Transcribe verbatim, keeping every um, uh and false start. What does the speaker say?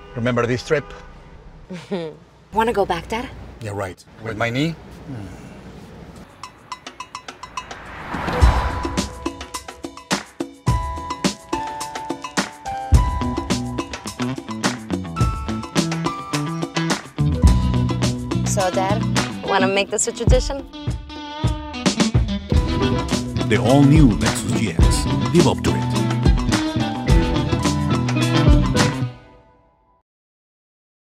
Remember this trip? Wanna go back, Dad? Yeah, right. With my knee? So, Dad, wanna make this a tradition? The all-new Lexus G X. Live up to it.